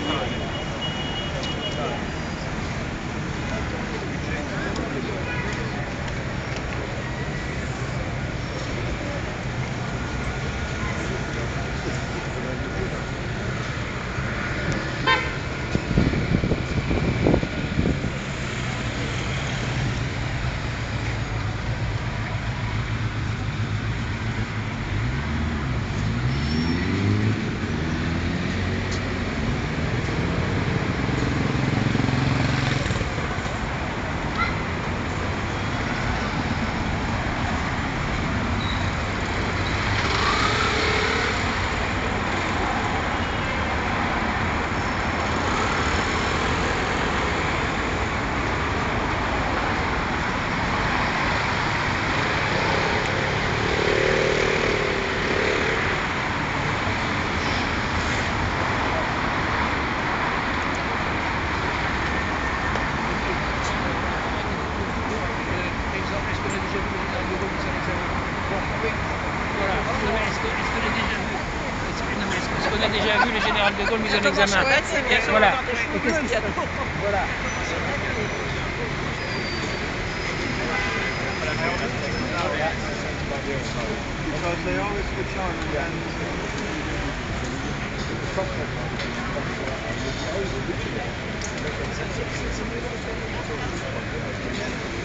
Est-ce qu'on a déjà vu le général de Gaulle mis en examen? Voilà. Et qu'est-ce qui se passe? Voilà. Because they always switch on and then